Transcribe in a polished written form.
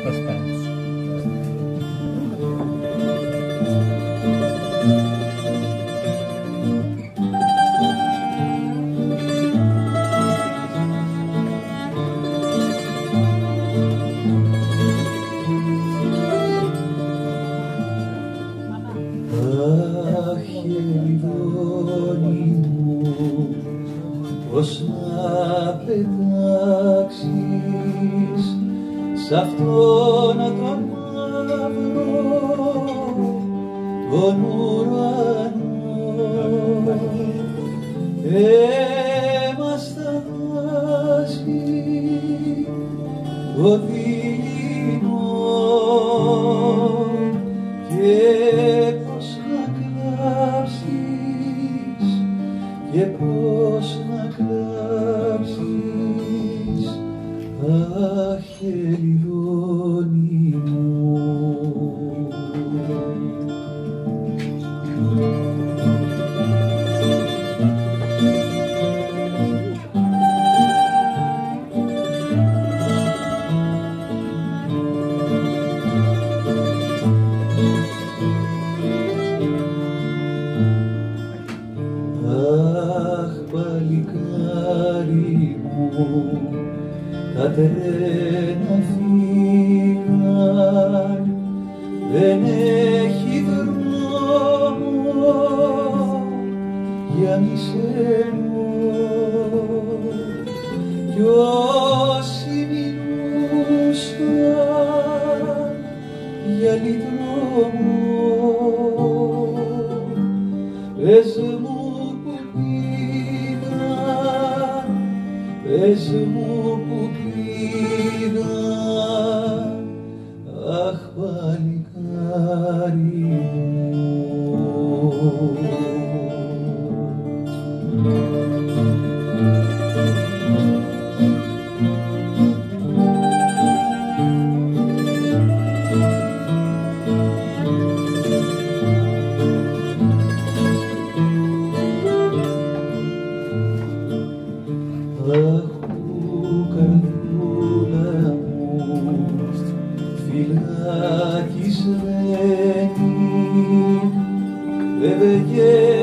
suspense. Πώς να πετάξεις σ' αυτόν τον μαύρο τον ουρανό, μας θαυμάζει το δειλινό και πώς να κλάψεις και πώς να κλάψεις, αχ, Ελιδόνη μου. Αχ, παλικάρι μου, τα τρένα φύγαν, δεν έχει δρόμο για μισένο, κι όσοι μιλούσαν για λιτρόμο, πες μου που πήγαν, πες μου που πήγαν, αχ, παλικάρι καρδούλα μου, φυλακισμένη,